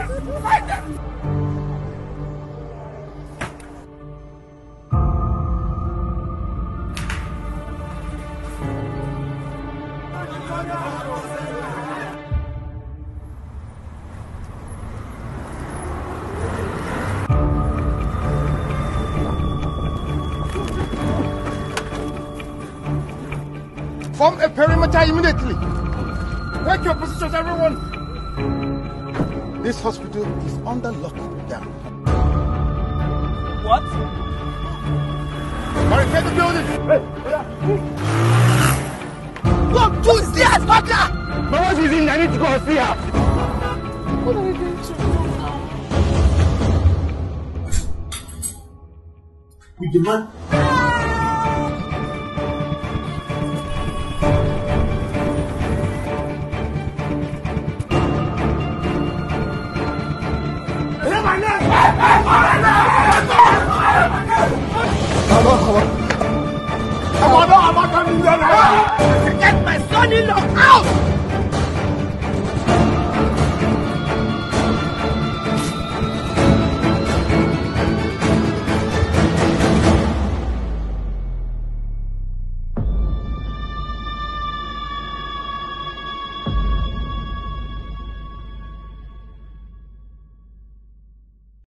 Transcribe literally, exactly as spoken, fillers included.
them! Fight them! Form a perimeter immediately. Take your positions, everyone. This hospital is under lockdown. What? Barricade the building. Hey, look, who's there, Father? My wife is in. I need to go and see her. What are we going to do now? We demand. Get my son-in-law out!